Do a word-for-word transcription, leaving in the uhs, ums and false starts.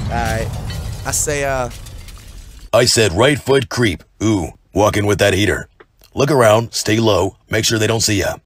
Alright. I say, uh... I said right foot creep. Ooh, walk in with that heater. Look around, stay low, make sure they don't see ya.